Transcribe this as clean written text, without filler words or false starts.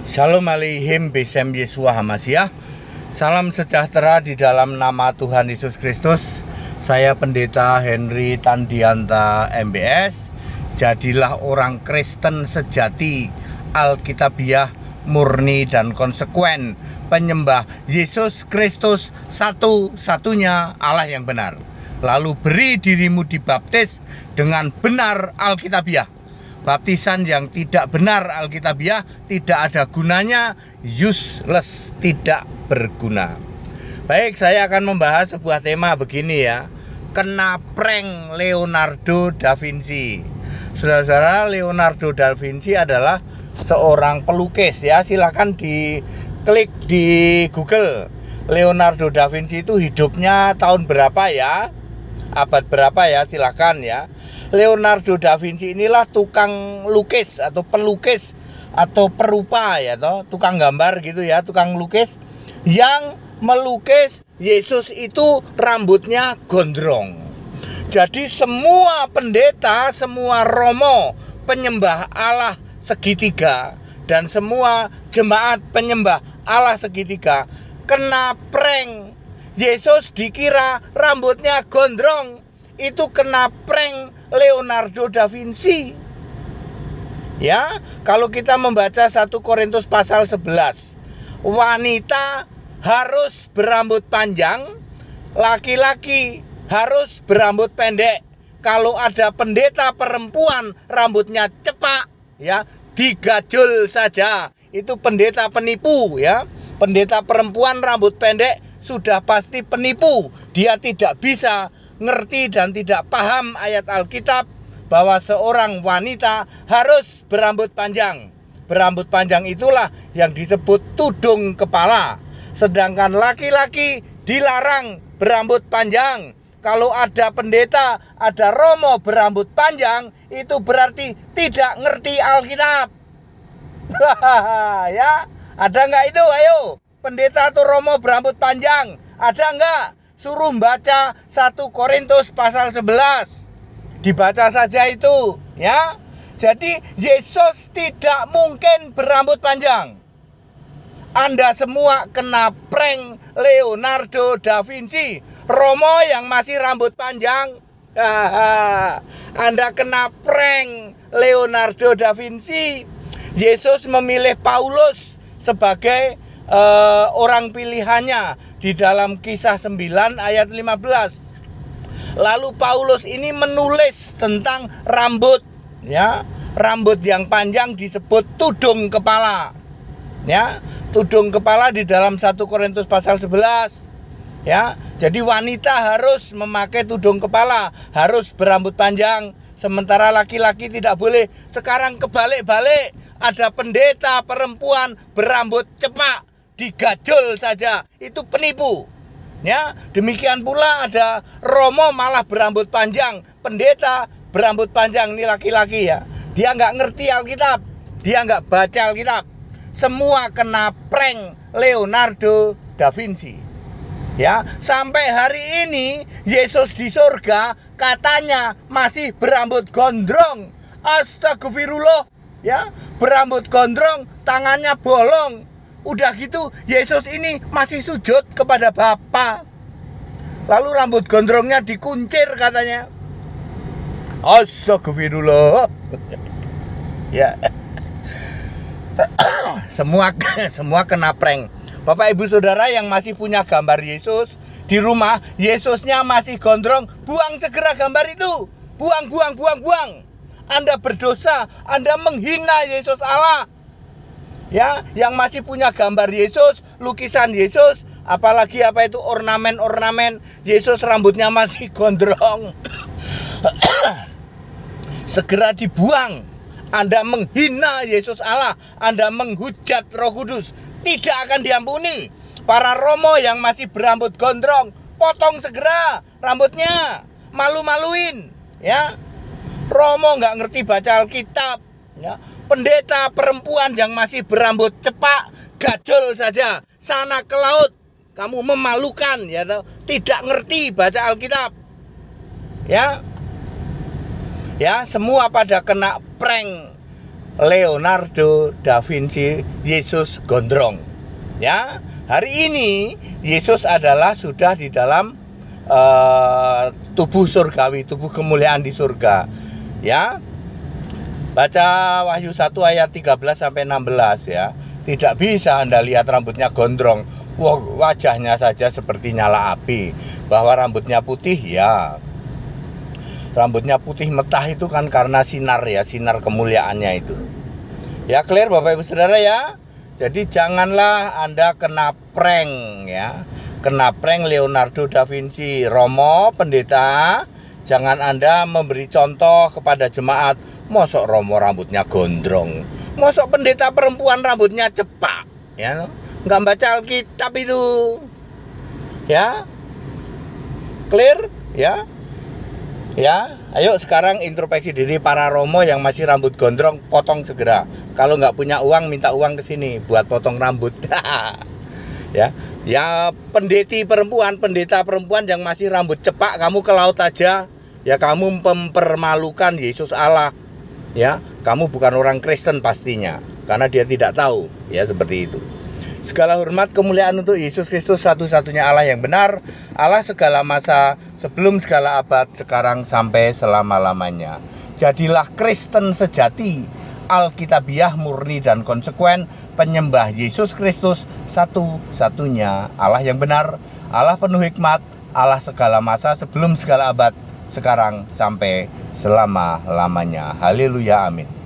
Shalom Aleihim Besem Yeshua Hamasiah. Salam sejahtera di dalam nama Tuhan Yesus Kristus. Saya Pendeta Henry Tandianta MBS. Jadilah orang Kristen sejati, Alkitabiah, murni dan konsekuen, penyembah Yesus Kristus satu-satunya Allah yang benar. Lalu beri dirimu dibaptis dengan benar Alkitabiah. Baptisan yang tidak benar Alkitabiah tidak ada gunanya, useless, tidak berguna. Baik, saya akan membahas sebuah tema begini ya. Kena prank Leonardo da Vinci. Saudara-saudara, Leonardo da Vinci adalah seorang pelukis ya. Silakan diklik di Google. Leonardo da Vinci itu hidupnya tahun berapa ya? Abad berapa ya? Silakan ya. Leonardo da Vinci inilah tukang lukis atau pelukis atau perupa ya toh, tukang gambar gitu ya, tukang lukis yang melukis Yesus itu rambutnya gondrong. Jadi semua pendeta, semua romo penyembah Allah segitiga dan semua jemaat penyembah Allah segitiga kena prank. Yesus dikira rambutnya gondrong, itu kena prank Leonardo da Vinci. Ya, kalau kita membaca 1 Korintus pasal 11, wanita harus berambut panjang, laki-laki harus berambut pendek. Kalau ada pendeta perempuan rambutnya cepak, ya, digajul saja. Itu pendeta penipu ya. Pendeta perempuan rambut pendek sudah pasti penipu. Dia tidak bisa ngerti dan tidak paham ayat Alkitab bahwa seorang wanita harus berambut panjang. Berambut panjang itulah yang disebut tudung kepala. Sedangkan laki-laki dilarang berambut panjang. Kalau ada pendeta, ada romo berambut panjang, itu berarti tidak ngerti Alkitab. Ya, ada nggak itu? Ayo, pendeta atau romo berambut panjang, ada nggak? Suruh baca 1 Korintus pasal 11. Dibaca saja itu ya. Jadi Yesus tidak mungkin berambut panjang. Anda semua kena prank Leonardo da Vinci. Romo yang masih rambut panjang, Anda kena prank Leonardo da Vinci. Yesus memilih Paulus sebagai orang pilihannya di dalam Kisah 9 ayat 15. Lalu Paulus ini menulis tentang rambut ya. Rambut yang panjang disebut tudung kepala. Ya, tudung kepala di dalam 1 Korintus pasal 11. Ya, jadi wanita harus memakai tudung kepala, harus berambut panjang, sementara laki-laki tidak boleh. Sekarang kebalik-balik, ada pendeta perempuan berambut cepak, digajul saja, itu penipu. Ya, demikian pula ada romo malah berambut panjang, pendeta berambut panjang, ini laki-laki ya. Dia nggak ngerti Alkitab, dia nggak baca Alkitab. Semua kena prank Leonardo da Vinci. Ya, sampai hari ini Yesus di surga katanya masih berambut gondrong. Astagfirullah, ya, berambut gondrong, tangannya bolong. Udah gitu Yesus ini masih sujud kepada Bapa. Lalu rambut gondrongnya dikuncir katanya. Astagfirullah. Ya. Semua kena prank. Bapak Ibu Saudara yang masih punya gambar Yesus di rumah, Yesusnya masih gondrong, buang segera gambar itu. Buang. Anda berdosa, Anda menghina Yesus Allah. Ya, yang masih punya gambar Yesus, lukisan Yesus, apalagi apa itu ornamen-ornamen Yesus rambutnya masih gondrong. Segera dibuang. Anda menghina Yesus Allah, Anda menghujat Roh Kudus, tidak akan diampuni. Para romo yang masih berambut gondrong, potong segera rambutnya, malu-maluin ya. Romo nggak ngerti baca Alkitab ya. Pendeta perempuan yang masih berambut cepak, gajol saja, sana ke laut, kamu memalukan ya toh. Tidak ngerti baca Alkitab. Ya. Ya, semua pada kena prank Leonardo da Vinci Yesus gondrong. Ya, hari ini Yesus adalah sudah di dalam tubuh surgawi, tubuh kemuliaan di surga. Ya. Baca Wahyu 1 ayat 13 sampai 16 ya. Tidak bisa Anda lihat rambutnya gondrong, wajahnya saja seperti nyala api. Bahwa rambutnya putih, ya. Rambutnya putih metah itu kan karena sinar ya, sinar kemuliaannya itu. Ya, clear Bapak Ibu Saudara ya. Jadi janganlah Anda kena prank ya. Kena prank Leonardo da Vinci. Romo, pendeta, jangan Anda memberi contoh kepada jemaat. Mosok Romo rambutnya gondrong, mosok pendeta perempuan rambutnya cepak, ya, nggak baca Alkitab itu, ya, clear, ya, ya. Ayo sekarang introspeksi diri para Romo yang masih rambut gondrong, potong segera. Kalau nggak punya uang, minta uang ke sini buat potong rambut, ya. Ya, pendeta perempuan yang masih rambut cepak, kamu ke laut aja, ya, kamu mempermalukan Yesus Allah. Ya, kamu bukan orang Kristen pastinya, karena dia tidak tahu, ya, seperti itu. Segala hormat kemuliaan untuk Yesus Kristus, satu-satunya Allah yang benar, Allah segala masa, sebelum segala abad, sekarang sampai selama-lamanya. Jadilah Kristen sejati, Alkitabiah murni dan konsekuen, penyembah Yesus Kristus, satu-satunya Allah yang benar, Allah penuh hikmat, Allah segala masa, sebelum segala abad, sekarang sampai selama-lamanya. Haleluya, amin.